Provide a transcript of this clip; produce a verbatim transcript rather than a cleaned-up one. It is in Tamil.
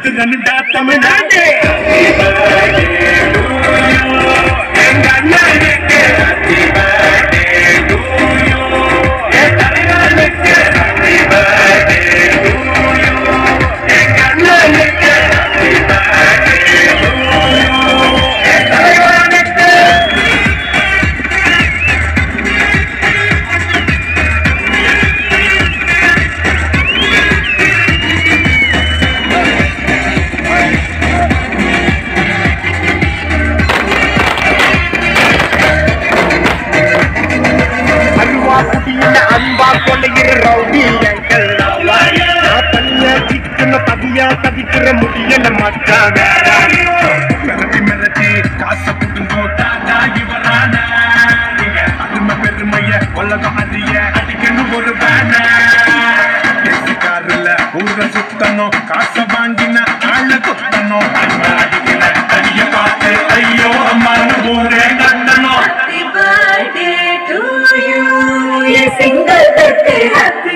கொடுத்துடா தமிழ்நாடு. எங்க அண்ணனுக்கு happy birthday to you. என் தலைவனுக்கு happy birthday to you. எங்க அண்ணனுக்கு happy birthday to you. என் தலைவனுக்கு அன்பா கொள்ளையிற ரவுடி எங்கள் தனியா சிக்கன தவியா தவிக்கிற முடியல மச்சான். மிரட்டி மிரட்டி காசை புடுங்கோ தாத்தா இவரான அருமை பெருமைய உலகம் அறிய அடிக்கணும் ஒரு வேன. காருல ஊர சுத்தணும் காசை வாங்கின ஆள குத்தணும். அடிக்கிற தனிய பார்த்து ஐயோ அம்மானு ஊரே கட்டணும். Single birthday, happy